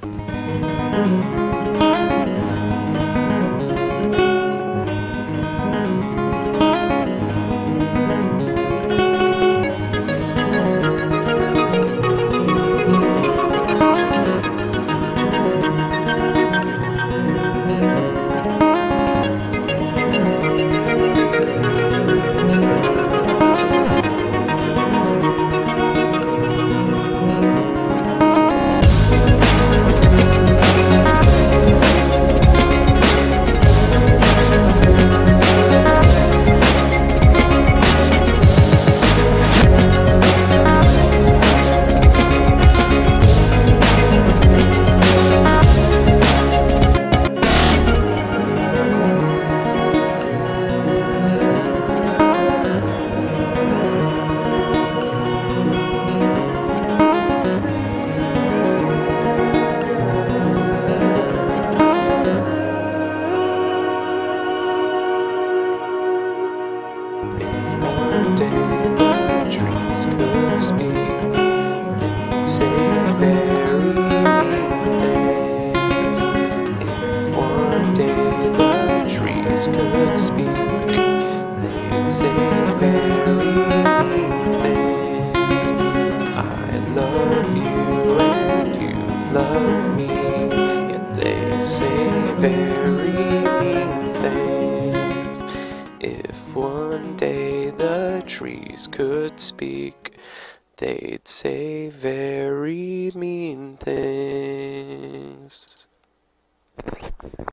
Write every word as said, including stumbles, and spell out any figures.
One day the trees could speak, they'd say very mean things. If one day the trees could speak, they'd say very mean things. I love you and you love me, yet they say very mean things. If one day the trees could speak, they'd say very mean things.